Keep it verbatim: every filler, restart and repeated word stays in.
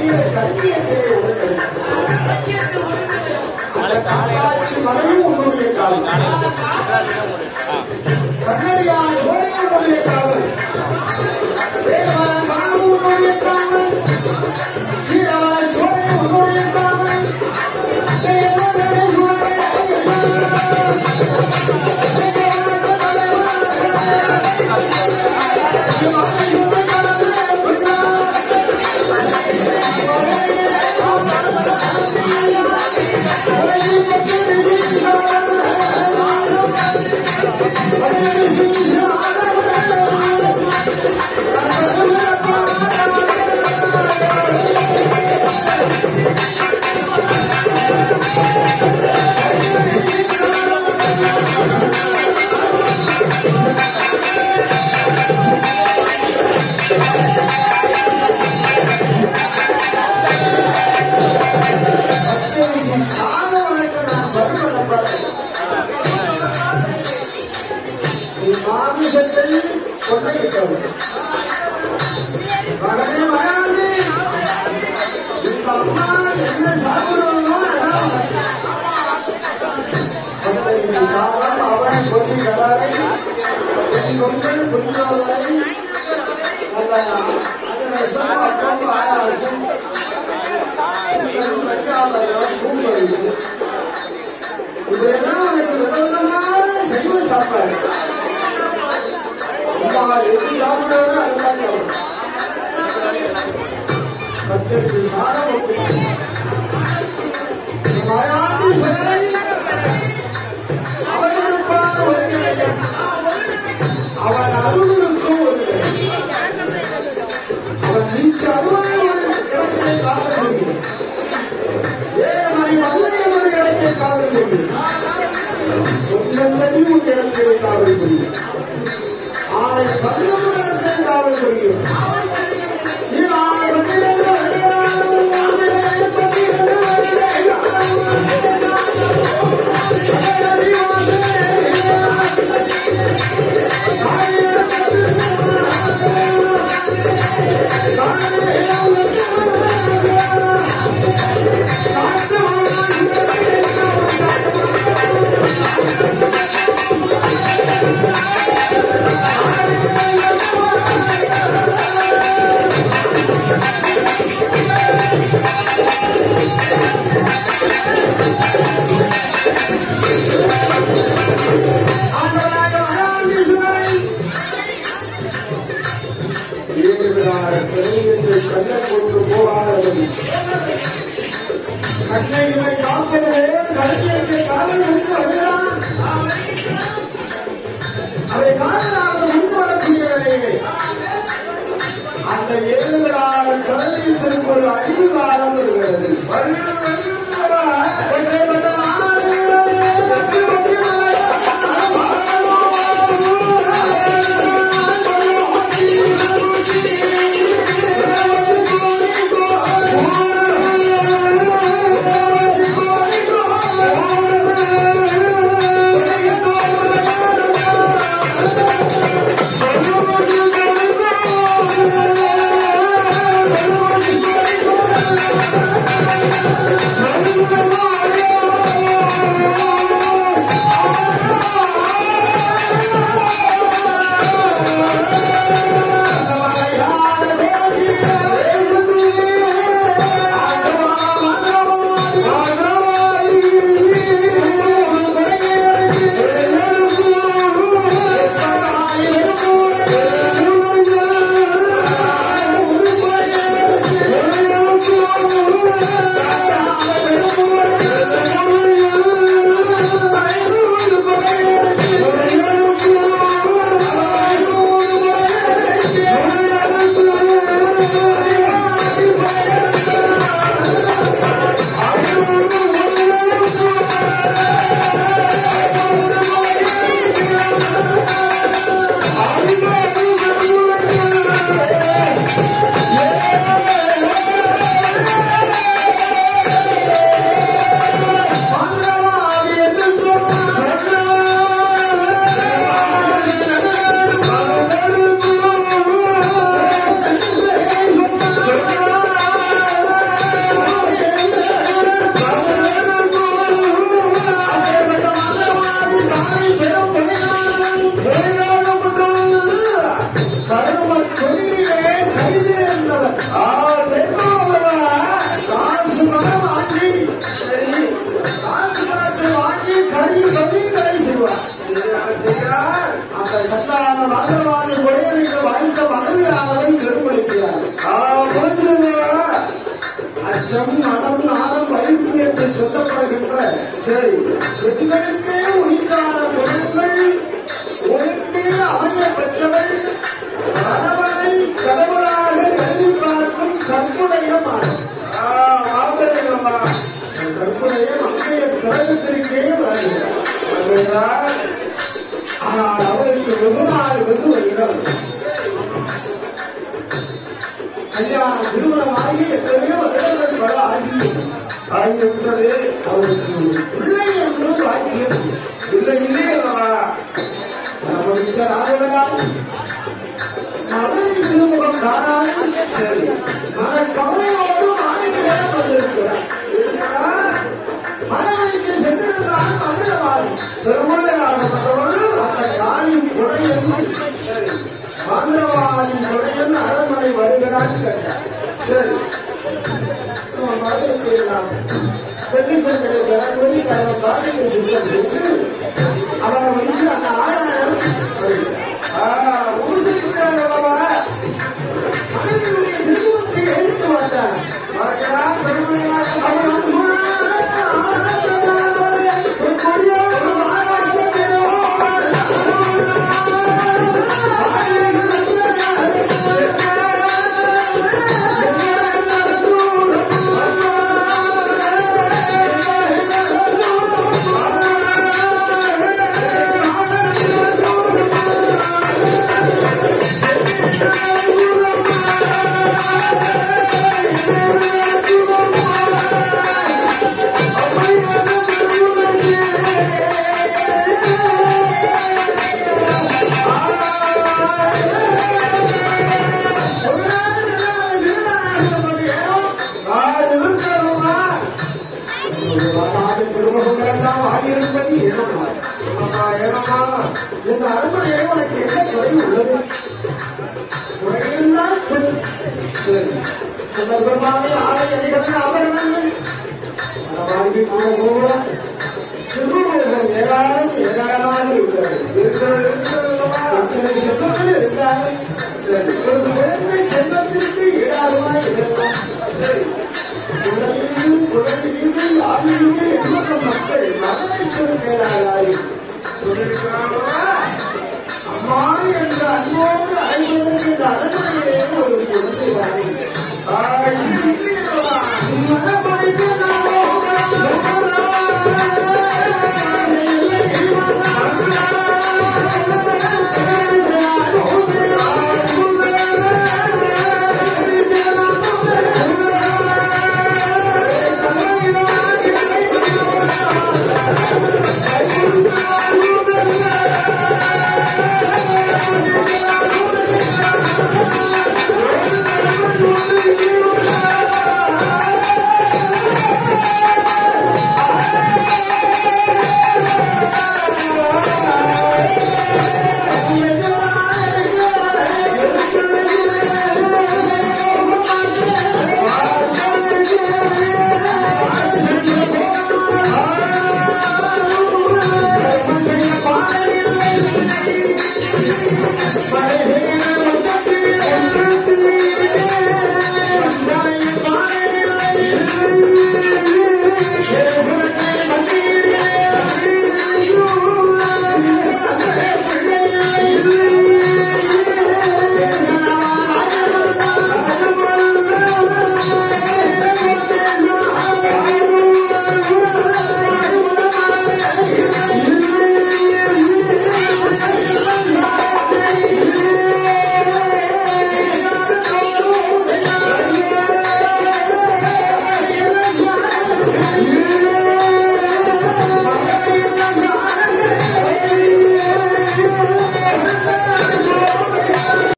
களஞ்சியத்திலே அந்த காக்காட்சி மலையும் உன்னுடைய காவல், கண்ணடியான் சோழன் உன்னுடைய காவல், வேலவர காவு உன்னுடைய காவல், வீரவர சோழன் உன்னுடைய காவல், இதெல்லாம் எனக்கு விதவிதமான செய்வ சாப்பாடு எது சாப்பிடுவது அதுதான் பத்திரிகை சாரம் மாயாண்டி சுடரை அவனிருப்பான ஒரு நிலையம், அவன் அருளுக்கும் ஒரு நிலையம், அவன் நீச்ச அருளை ஒரு இடத்திலே காக்க முடியும், ஏழமறை வல்லையும் ஒரு இடத்தை காக்க முடியும், சொந்தங்களையும் ஒரு இடத்திலே காவல் முடியும், ஆனை பல்லும் இடத்தை காவல் முடியும். கண்ணை காப்பதே களஞ்சியத்தை காவல் முடிந்து வருகிறான். அவை காவலானது முன் வரக்கூடிய வேலையிலே அந்த ஏழுகளால் கடலில் திருப்பொரு அழிவு காலம் வருகிறது. Oh, அச்சம் மனம் நாணம் வைப்பு என்று சொல்லப்படுகின்ற சரி பெண்களுக்கே உரித்தான குணங்கள் உனக்கே அமைய பெற்றவள் கணவனை கடவுளாக கருதி பார்க்கும் கற்புடைய மனம் கற்புடைய மங்கைய திறகத்திற்கே வருகிறார். ஆனால் அவருக்கு வெகு நாள் வெகு வருகிறார். ஐயா திருமணமாகி எத்தனையோ வருடங்கள் பல ஆகி ஆகிவிட்டது. அவருக்கு பிள்ளை என்று வாக்கியம் இல்லை இல்லை அல்லவா? படித்த ராஜவரால் மகனின் திருமுகம் காணாது சரி மன கவலையோடு மாநிலம் வந்திருக்கிறார். மகனுக்கு சென்றிருந்தால் அமிர்தவாதி பெருமளவானவர்கள் அந்த காரின் கொடையன் சரி ஆந்திரவாதின் கொடையன் அரண்மனை வருகிறான் கேட்டார். சரி பெண்ணிச்சங்களை பெறக்கூடிய காரியத்தை சுத்தம் செய்து அவனை வைத்து அந்த ஆதாரம் உபசரிக்கிறார் அல்லவா? மகனுடைய திருமுகத்தை எழுத்து வந்தார். திருமுகங்களெல்லாம் ஆகியிருப்பது ஏனமா ஏனமா இந்த அரண்மனையை உனக்கு என்ன குறை உள்ளது? குறையிருந்தால் சொல். சந்தர்ப்பமாக ஆடை அணிகளின் ஆபரணங்கள் மனமாகி கூட போகலாம். சிறுமுகம் ஏராளம் ஏராளமாக இருக்கிறது இருக்கிறது செல்வங்கள் இருந்தாலும் ஒரு குழந்தை செல்வத்திற்கு ஈடாகுமா இதெல்லாம் சரி குழந்தை குழந்தை மீது ஆளுநர் எண்பது மக்கள் மகனை சொல் மேலாக